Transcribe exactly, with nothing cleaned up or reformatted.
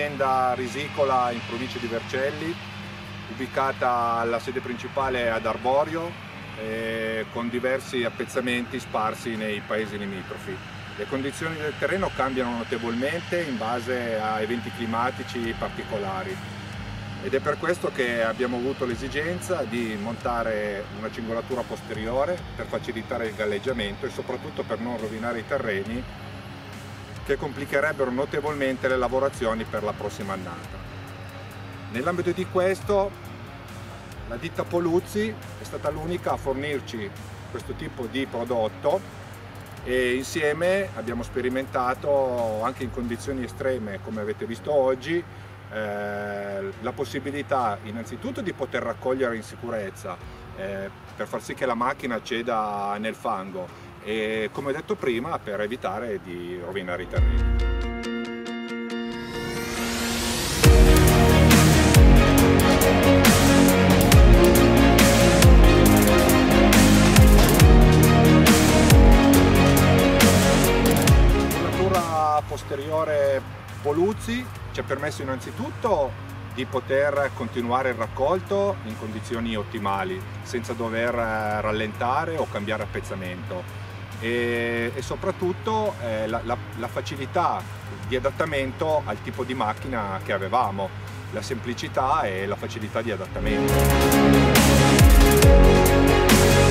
un'azienda risicola in provincia di Vercelli, ubicata alla sede principale ad Arborio, eh, con diversi appezzamenti sparsi nei paesi limitrofi. Le condizioni del terreno cambiano notevolmente in base a eventi climatici particolari ed è per questo che abbiamo avuto l'esigenza di montare una cingolatura posteriore per facilitare il galleggiamento e soprattutto per non rovinare i terreni che complicherebbero notevolmente le lavorazioni per la prossima annata. Nell'ambito di questo, la ditta Poluzzi è stata l'unica a fornirci questo tipo di prodotto e insieme abbiamo sperimentato anche in condizioni estreme, come avete visto oggi, eh, la possibilità innanzitutto di poter raccogliere in sicurezza eh, per far sì che la macchina ceda nel fango e, come ho detto prima, per evitare di rovinare i terreni. Posteriore Poluzzi ci ha permesso innanzitutto di poter continuare il raccolto in condizioni ottimali senza dover rallentare o cambiare appezzamento e, e soprattutto eh, la, la, la facilità di adattamento al tipo di macchina che avevamo, la semplicità e la facilità di adattamento.